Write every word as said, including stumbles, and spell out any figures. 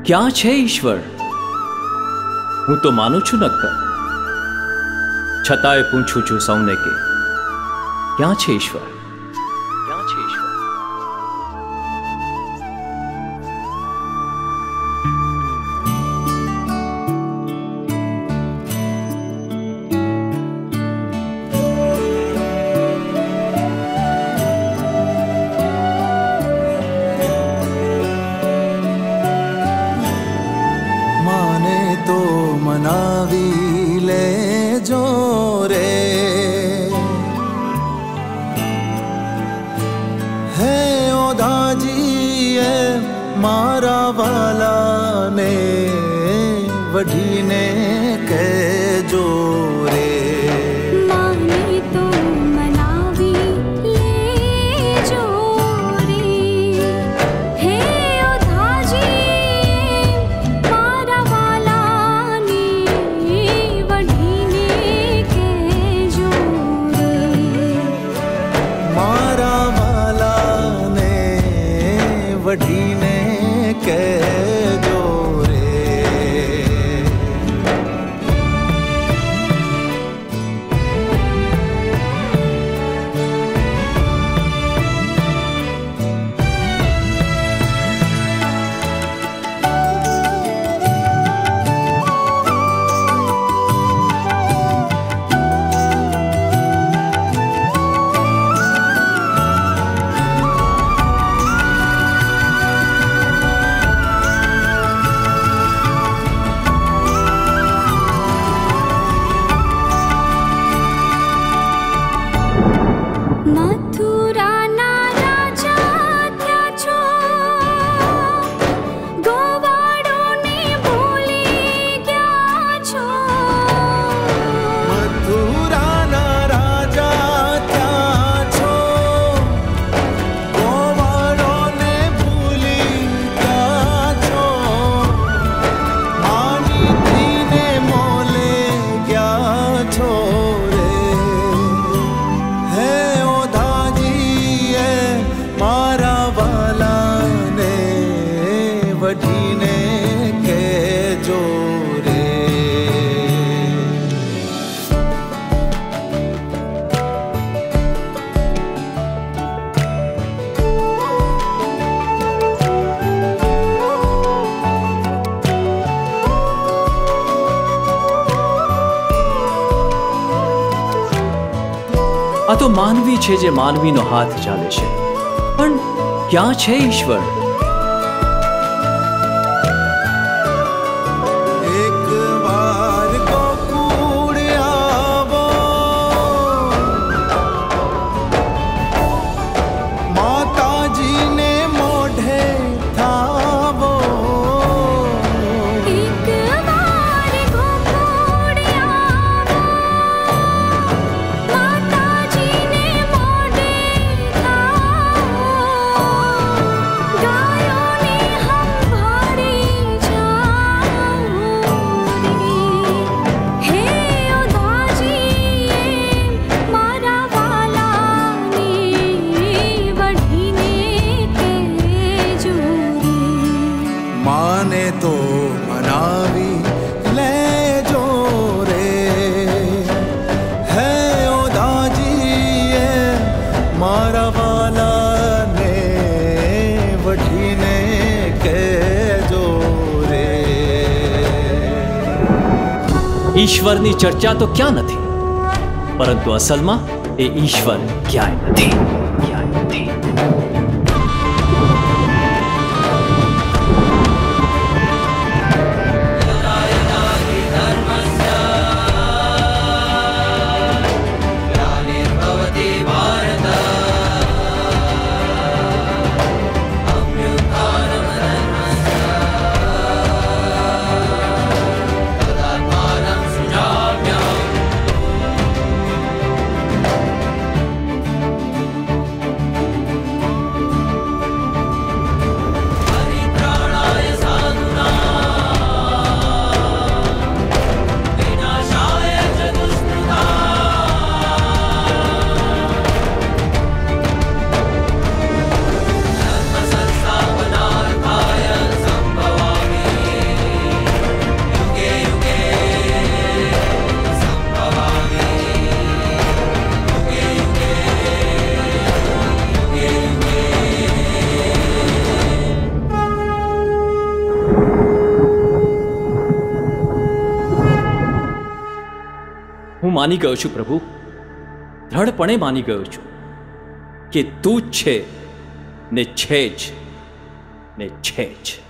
ક્યાં છે ઈશ્વર? હું તો માનું છું નક્કર, છતાંય પૂછું છું સૌને કે ક્યાં છે ઈશ્વર? ક્યાં છે ઈશ્વર? वढ़ीने कहजो रे, माने तो मनावी लेजो रे। हे ओधाजी मारा वाला ने वढ़ीने कहजो रे, मारा वाला ने वढ़ीने कहजो रे। આ તો માનવી છે જે માનવીનો હાથ ચાલે છે, પણ ક્યાં છે ઈશ્વર? तो मनावी लेजो रे, है ओधाजी ये मारा वाला ने वढ़ीने कहजो रे। ઈશ્વરની ચર્ચા તો ક્યાં નથી, પરંતુ અસલમાં એ ઈશ્વર ક્યાંય નથી, ક્યાંય નથી। હું માની ગયો છું પ્રભુ, દ્રઢપણે માની ગયો છું કે તું જ છે ને છે જ ને છે જ.